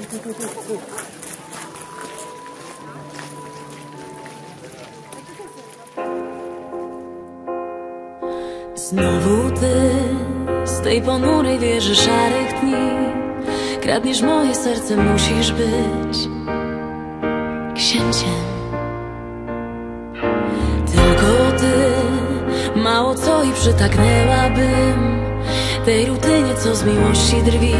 Znowu ty z tej ponurej wieży szarych dni kradniesz moje serce, musisz być księciem. Tylko ty, mało co i przytaknęłabym tej rutynie, co z miłości drwi.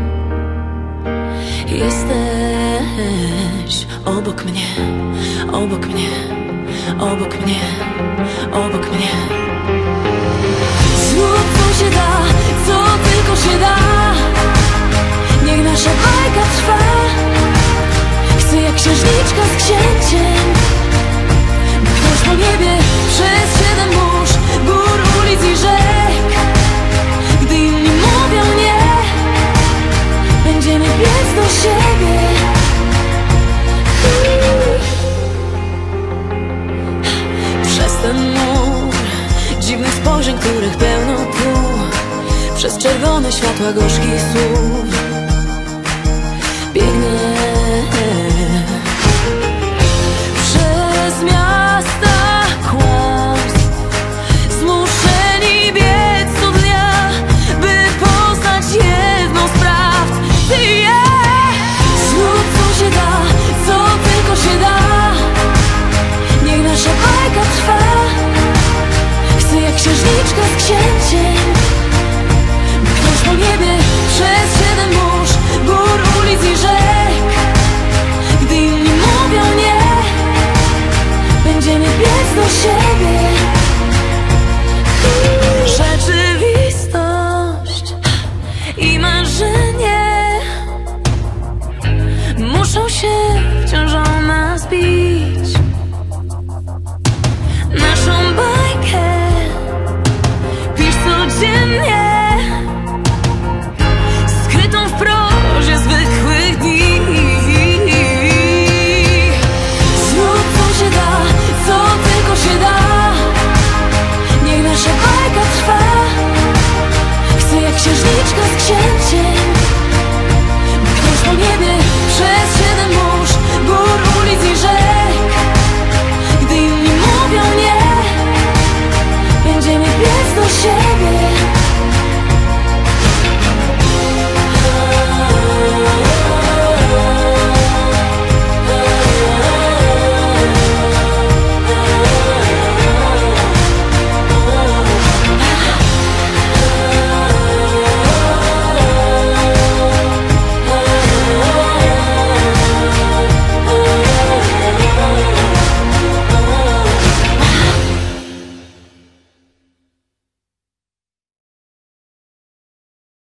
Jesteś obok mnie, obok mnie, obok mnie, obok mnie. Zrób co się da, co tylko się da. Niech nasza bajka trwa. Chcę jak księżniczka z księciem pchnąć po niebie przez 7 mórz, gór, ulic i rzek. Gdy inni mówią nie, będziemy biec do siebie. Przez ten mur dziwnych spojrzeń, których pełno tu, przez czerwone światła gorzkich słów biegnę. Przez miasta kłamstw zmuszeni biec co dnia, by poznać jedną z prawd. Ty i ja. Zrób co się da, co tylko się da. Niech nasza bajka trwa. Chcę jak księżniczka z księciem pchnąć po niebie przez 7 mórz, gór, ulic i rzek. Gdy inni mówią nie, będziemy biec do siebie. Rzeczywistość i marzenie